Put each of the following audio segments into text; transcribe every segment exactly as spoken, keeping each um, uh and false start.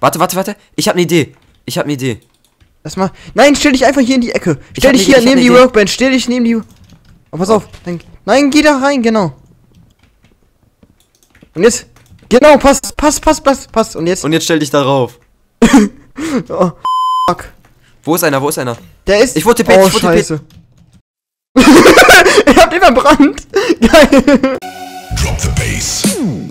Warte, warte, warte. Ich habe eine Idee. Ich habe eine Idee. Lass mal. Nein, stell dich einfach hier in die Ecke. Stell dich hier Idee, neben die Idee. Workbench. Stell dich neben die. Oh, pass auf. Dann, nein, geh da rein, genau. Und jetzt. Genau, passt, passt, passt, passt, passt. Und jetzt. Und jetzt stell dich darauf. Oh, fuck. Wo ist einer? Wo ist einer? Der ist. Ich wurde TP'd, Oh, ich wurde scheiße. Ihr habt ihn verbrannt. Geil. Drop the bass.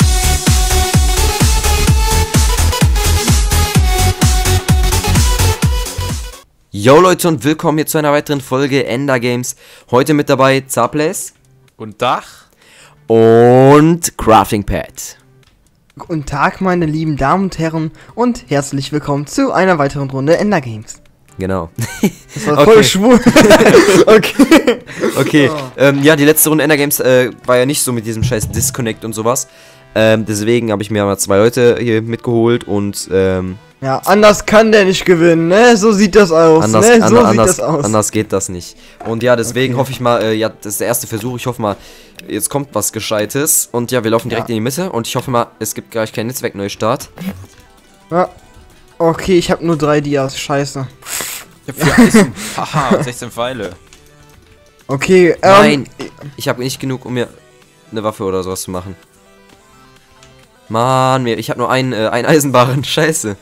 Yo Leute und willkommen hier zu einer weiteren Folge Ender Games. Heute mit dabei Zaplace Und Dach. und Crafting Pad. Guten Tag, meine lieben Damen und Herren. Und herzlich willkommen zu einer weiteren Runde Ender Games. Genau. Das war Okay. voll schwul. Okay. Okay, Oh. ähm, ja, die letzte Runde Ender Games äh, war ja nicht so mit diesem scheiß Disconnect und sowas. Ähm, deswegen habe ich mir mal zwei Leute hier mitgeholt und ähm, Ja, anders kann der nicht gewinnen, ne? So sieht das aus, anders, ne? So ander, sieht anders, das aus. anders geht das nicht. Und ja, deswegen Okay. hoffe ich mal, äh, ja, das ist der erste Versuch. Ich hoffe mal, jetzt kommt was Gescheites. Und ja, wir laufen direkt Ja. in die Mitte. Und ich hoffe mal, es gibt gleich keinen Netzwerkneustart. Ja. Okay, ich habe nur drei Dias, scheiße. Ich hab vier Eisen. Haha, und sechzehn Pfeile. Okay, ähm, Nein, ich habe nicht genug, um mir eine Waffe oder sowas zu machen. Mann, mir, ich habe nur einen, äh, einen Eisenbarren. Scheiße.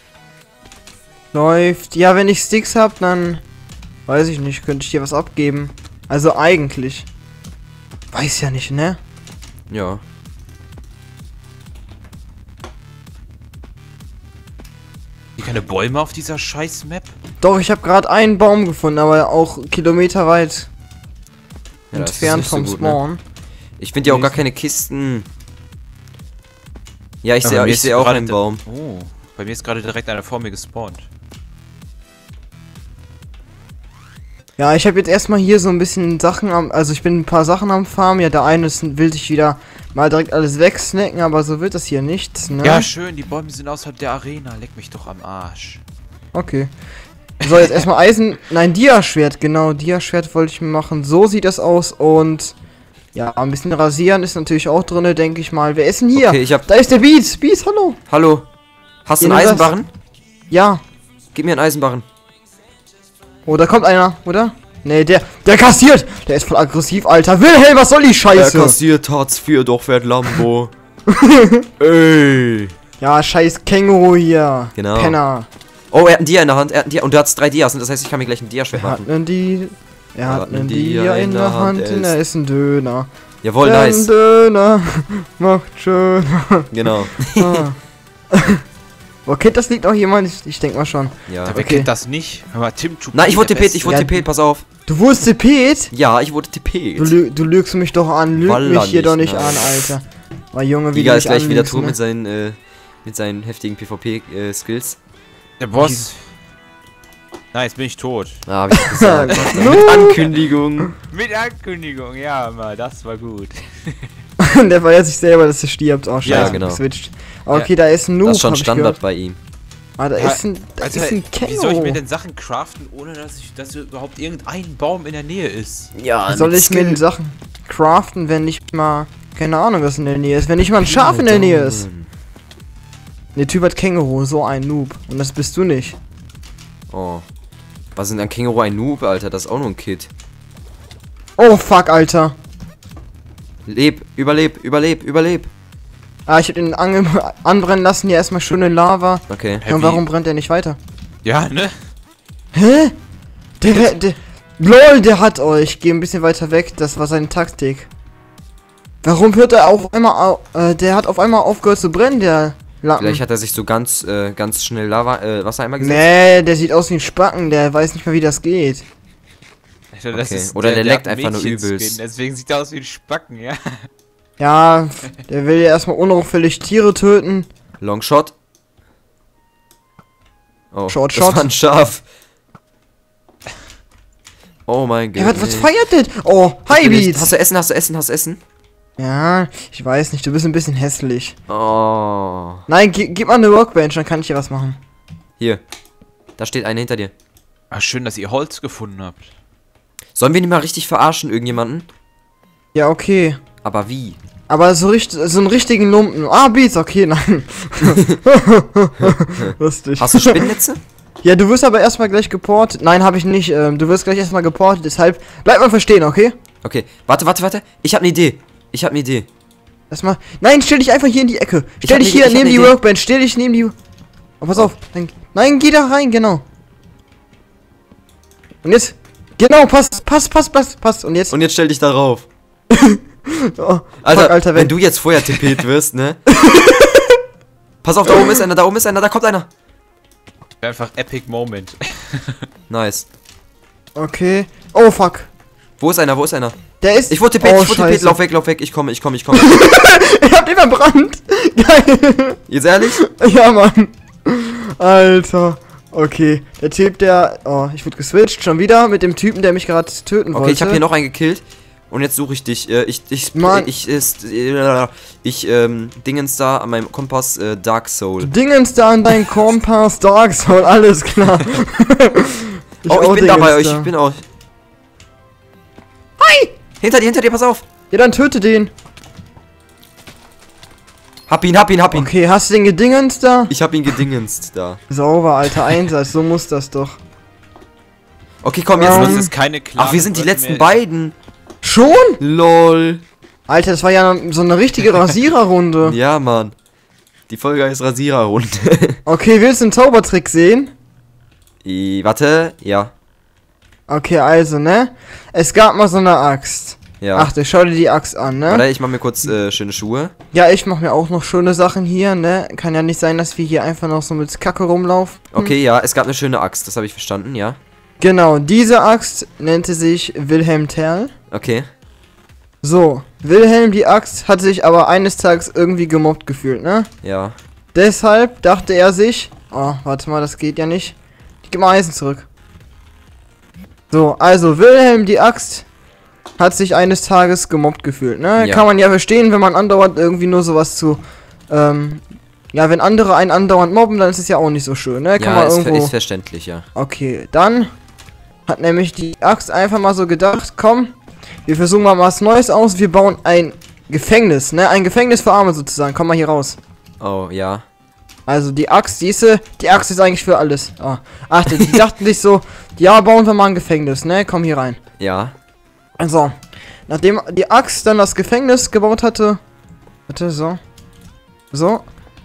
läuft. Ja, wenn ich Sticks hab, dann weiß ich nicht, könnte ich dir was abgeben. Also eigentlich. Weiß ja nicht, ne? Ja. Hier keine Bäume auf dieser scheiß Map? Doch, ich habe gerade einen Baum gefunden, aber auch kilometerweit Ja, das ist entfernt nicht so vom gut, ne? Spawn. Ich finde ja auch gar keine Kisten. Ja, ich Aber sehe mir ich ist seh auch gerade einen da- Baum. Oh, bei mir ist gerade direkt einer vor mir gespawnt. Ja, ich habe jetzt erstmal hier so ein bisschen Sachen am, also ich bin ein paar Sachen am Farm. Ja, der eine ist, will sich wieder mal direkt alles wegsnacken, aber so wird das hier nichts, ne? Ja, schön, die Bäume sind außerhalb der Arena. Leck mich doch am Arsch. Okay. So, jetzt erstmal Eisen. Nein, Dia-Schwert, genau. Dia-Schwert wollte ich mir machen. So sieht das aus. Und ja, ein bisschen rasieren ist natürlich auch drin, denke ich mal. Wer ist denn hier? Okay, ich hab. Da ist der Beats. Beats, hallo. Hallo. Hast du Ja, einen nimm das. Eisenbarren? Ja. Gib mir einen Eisenbarren. Oh, da kommt einer, oder? Nee, der, der kassiert. Der ist voll aggressiv, Alter. Wilhelm, was soll die Scheiße? kassiert Hartz vier, doch fährt Lambo. Ey. Ja, scheiß Känguru hier. Genau. Penner. Oh, er hat einen Dia in der Hand. Er hat einen Dia. Und du hast drei Dias. Und das heißt, ich kann mir gleich ein Dia-Schwert Er hat machen. nen die... Er hat nen Dia in der Hand, und er ist ein Döner. Jawohl, Ein nice. Döner macht schön. Genau. Ah. Wo kennt das Lied auch jemand? Ich, ich denke mal schon. Ja. Wer okay. kennt das nicht? Hör mal, Tim Chupi, Nein, ich wurde der TP'd. Ich wurde Ja, TP'd. Pass auf. Du wurdest TP'd? Ja, ich wurde Du, TP'd. lü du lügst mich doch an. Lüg Walla mich hier nicht, doch nicht nein. an, Alter. Oh, Junge, wie Giga du ist mich gleich wieder anlügst, tot ne? mit seinen, äh, mit seinen heftigen PvP-Skills. Der Boss. Nein, jetzt bin ich tot. Ah, wie ich gesagt. No. Mit Ankündigung. Mit Ankündigung, ja, mal, das war gut. Der feiert sich selber, dass er stirbt. Oh, scheiße, Ja, genau. geswitcht. Okay, da ist ein Noob, Das ist schon hab ich Standard gehört. bei ihm. Ah, da Ja, ist ein, da Also, ist ein wie soll ich mir Känguru. denn Sachen craften, ohne dass ich, dass überhaupt irgendein Baum in der Nähe ist? Ja, Wie soll ich mir denn Sachen craften, wenn nicht mal... Keine Ahnung, was in der Nähe ist. Wenn nicht mal ein Schaf in der Nähe ist. Der Typ hat Känguru, so ein Noob. Und das bist du nicht. Oh. Was ist denn ein Känguru ein Noob, Alter? Das ist auch nur ein Kid. Oh, fuck, Alter. Leb, überleb, überleb, überleb. Ah, ich hab den ange anbrennen lassen. Hier erstmal schöne Lava. Okay. Hä, Und wie? warum brennt er nicht weiter? Ja, ne? Hä? Der, der, der... LOL, der hat euch. Geh ein bisschen weiter weg. Das war seine Taktik. Warum hört er auf einmal au äh, der hat auf einmal aufgehört zu brennen, der Lappen. Vielleicht hat er sich so ganz, äh, ganz schnell Lava, äh, Wasser einmal gesetzt. Nee, der sieht aus wie ein Spacken. Der weiß nicht mehr, wie das geht. Alter, das Okay. ist Oder der leckt hat einfach nur Mädchenskin, übelst. Deswegen sieht er aus wie ein Spacken, ja. Ja, der will ja erstmal unauffällig Tiere töten. Longshot. Oh, Short das Shot. war ein Schaf. Oh mein Gott. Ja, was, was feiert denn? Oh, hi Beats. Hast du Essen, hast du Essen, hast du Essen? Ja, ich weiß nicht, du bist ein bisschen hässlich. Oh. Nein, gi gib mal eine Workbench, dann kann ich hier was machen. Hier. Da steht eine hinter dir. Ah, schön, dass ihr Holz gefunden habt. Sollen wir nicht mal richtig verarschen, irgendjemanden? Ja, okay. Aber wie? Aber so, richtig, so einen richtigen Lumpen. Ah, Beats, okay, nein. Lustig. Hast du Spinnnetze? Ja, du wirst aber erstmal gleich geportet. Nein, habe ich nicht. Ähm, du wirst gleich erstmal geportet, deshalb bleib mal verstehen, okay? Okay, warte, warte, warte. Ich habe eine Idee. Ich habe eine Idee. Erstmal. Nein, stell dich einfach hier in die Ecke. Ich Stell hab dich ne- hier ich hab neben ne die Idee. Workbench. Stell dich neben die. Oh, pass auf. Nein, nein, geh da rein, genau. Und jetzt. Genau, passt, passt, passt, passt, passt. Und jetzt. Und jetzt stell dich darauf. Oh, Alter, fuck, Alter, wenn wenn du jetzt vorher tippet wirst, ne? Pass auf, da oben ist einer, da oben ist einer, da kommt einer. Einfach Epic Moment. Nice. Okay. Oh, fuck. Wo ist einer, wo ist einer? Der ist. Ich wurde tippet, oh, ich wurde tippet, Scheiße. lauf weg, lauf weg, ich komme, ich komme, ich komme. Ich hab den verbrannt. Geil. Jetzt ehrlich? Ja, Mann. Alter. Okay. Der Typ, der. Oh, ich wurde geswitcht. Schon wieder mit dem Typen, der mich gerade töten wollte. Okay, ich habe hier noch einen gekillt. Und jetzt suche ich dich. Äh, ich, ich, Mann. ich, ist, äh, ich, ähm, Dingens da an meinem Kompass, äh, Dark Soul. Dingens da an dein Kompass, Dark Soul, alles klar. Oh, ich auch bin da bei euch, Dingens da. ich bin auch. Hi! Hinter dir, hinter dir, pass auf! Ja, dann töte den. Hab ihn, hab ihn, hab ihn. Okay, hast du den gedingens da? Ich hab ihn gedingenst da. Sauber, alter Einsatz, so muss das doch. Okay, komm, jetzt. Ähm, Das ist keine klare Ach, wir sind die Wörter letzten mehr. beiden. Schon? Lol. Alter, das war ja so eine richtige Rasiererrunde. Ja, Mann. Die Folge heißt Rasiererrunde. Okay, willst du einen Zaubertrick sehen? I, warte, ja. Okay, also, ne? Es gab mal so eine Axt. Ja. Achte, schau dir die Axt an, ne? Warte, ich mach mir kurz äh, schöne Schuhe. Ja, ich mach mir auch noch schöne Sachen hier, ne? Kann ja nicht sein, dass wir hier einfach noch so mit Kacke rumlaufen. Okay, ja, es gab eine schöne Axt, das habe ich verstanden, ja. Genau, diese Axt nannte sich Wilhelm Tell. Okay. So, Wilhelm die Axt hat sich aber eines Tages irgendwie gemobbt gefühlt, ne? Ja. Deshalb dachte er sich, oh, warte mal, das geht ja nicht. Ich geh mal Eisen zurück. So, also Wilhelm die Axt hat sich eines Tages gemobbt gefühlt, ne? Ja. Kann man ja verstehen, wenn man andauernd irgendwie nur sowas zu, ähm, ja, wenn andere einen andauernd mobben, dann ist es ja auch nicht so schön, ne? Kann Ja, man ist, ver- irgendwo... ist verständlich, ja. Okay, dann hat nämlich die Axt einfach mal so gedacht, komm, wir versuchen mal was Neues aus, wir bauen ein Gefängnis, ne? Ein Gefängnis für Arme sozusagen, komm mal hier raus. Oh, ja. Also die Axt, siehste, die Axt ist eigentlich für alles. Ah, achte, die dachten sich so, ja, bauen wir mal ein Gefängnis, ne? Komm hier rein. Ja. Also, nachdem die Axt dann das Gefängnis gebaut hatte, warte, so, so,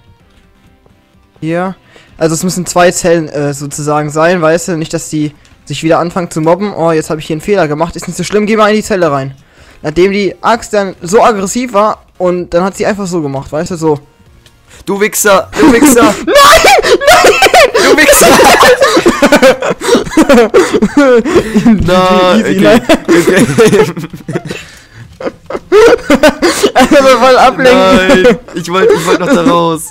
hier, also es müssen zwei Zellen äh, sozusagen sein, weißt du, nicht, dass die sich wieder anfangen zu mobben. Oh, jetzt habe ich hier einen Fehler gemacht, ist nicht so schlimm, geh mal in die Zelle rein. Nachdem die Axt dann so aggressiv war und dann hat sie einfach so gemacht, weißt du, so. Du Wichser! Du Wichser! Nein! Nein! Du Wichser! Nein! Easy, Okay. nein. Okay. Also voll ablenken. Nein! Ich wollte ich wollt noch da raus.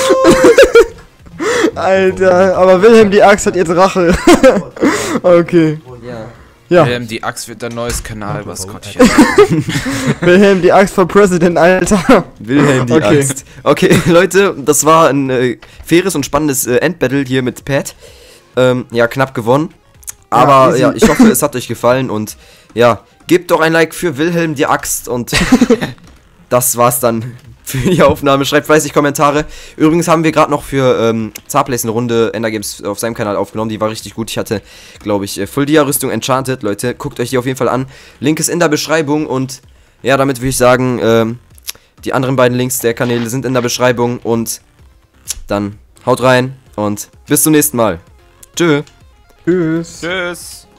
Alter, aber Wilhelm die Axt hat jetzt Rache. Okay. Ja. Ja, Ähm, die Axt wird ein neues Kanalmaskottchen. Wilhelm die Axt for President, Alter. Wilhelm die Okay. Axt. Okay, Leute, das war ein äh, faires und spannendes äh, Endbattle hier mit Pat. Ähm, ja, knapp gewonnen. Aber easy. ja, ich hoffe, es hat euch gefallen und ja, gebt doch ein Like für Wilhelm die Axt und das war's dann für die Aufnahme. Schreibt fleißig Kommentare. Übrigens haben wir gerade noch für ähm, Zarplace eine Runde Endergames auf seinem Kanal aufgenommen. Die war richtig gut. Ich hatte, glaube ich, äh, Full Dia Rüstung Enchanted. Leute, guckt euch die auf jeden Fall an. Link ist in der Beschreibung und ja, damit würde ich sagen, ähm, die anderen beiden Links der Kanäle sind in der Beschreibung und dann haut rein und bis zum nächsten Mal. Tschö. Tschüss. Tschüss.